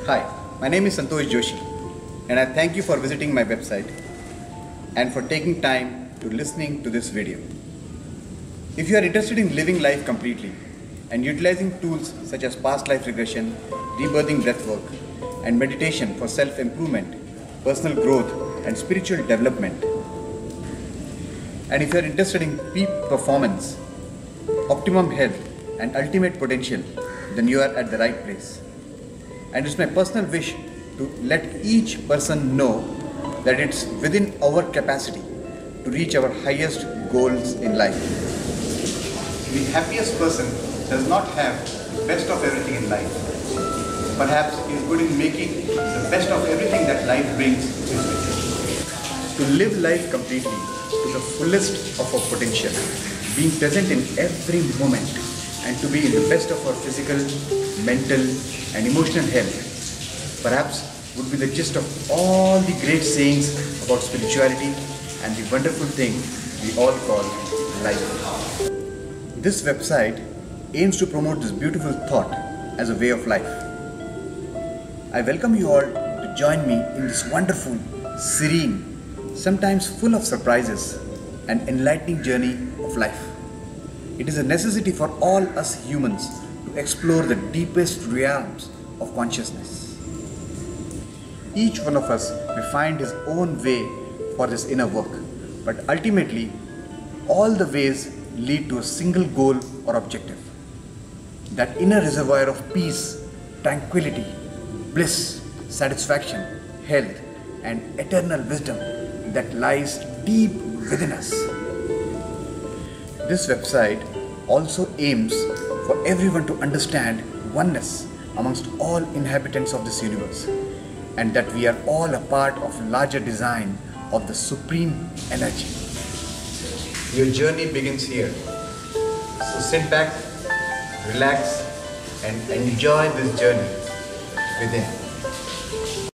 Hi, my name is Santosh Joshi and I thank you for visiting my website and for taking time to listening to this video. If you are interested in living life completely and utilizing tools such as past life regression, rebirthing breathwork, and meditation for self-improvement, personal growth, and spiritual development, and if you are interested in peak performance, optimum health, and ultimate potential, then you are at the right place. And it's my personal wish to let each person know that it's within our capacity to reach our highest goals in life. The happiest person does not have the best of everything in life. Perhaps he is good in making the best of everything that life brings his way. To live life completely to the fullest of our potential, being present in every moment, and to be in the best of our physical, mental, and emotional health, perhaps would be the gist of all the great sayings about spirituality and the wonderful thing we all call life. This website aims to promote this beautiful thought as a way of life. I welcome you all to join me in this wonderful, serene, sometimes full of surprises and enlightening journey of life. It is a necessity for all us humans to explore the deepest realms of consciousness. Each one of us may find his own way for this inner work, but ultimately, all the ways lead to a single goal or objective. That inner reservoir of peace, tranquility, bliss, satisfaction, health, and eternal wisdom that lies deep within us. This website also aims for everyone to understand oneness amongst all inhabitants of this universe, and that we are all a part of a larger design of the supreme energy. Your journey begins here. So sit back, relax, and enjoy this journey within.